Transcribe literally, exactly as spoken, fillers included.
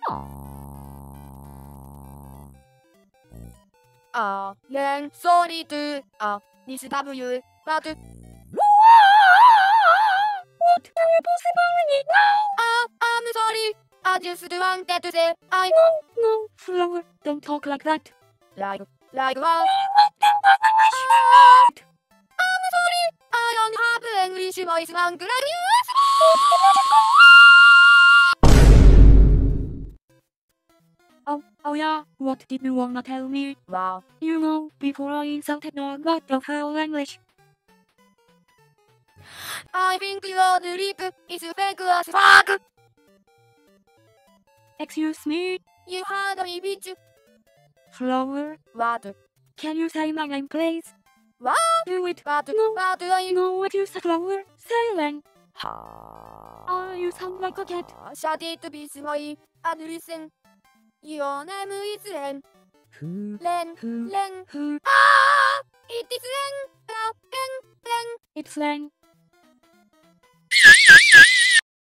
Ah, then sorry to ah disturb you, but what can you possibly need now? Ah, I'm sorry. I just wanted to say I no no flower. Don't talk like that. Like like what? I'm sorry. I don't have English voice language. Oh, oh yeah, what did you wanna tell me? Wow, you know, before I insulted no lot of how English. I think your lip is fake as fuck. Excuse me? You had me, bitch. Flower? What? Can you say my name, please? What? Do it. What? No, what do I know what you said, Flower? Silent. Ah, you sound like a cat. Shut it, bitch, boy. And listen. Your name is Len. Who? Len. Who? Len. Who? Ah! It is Len. Uh, Len. Len. It's Len.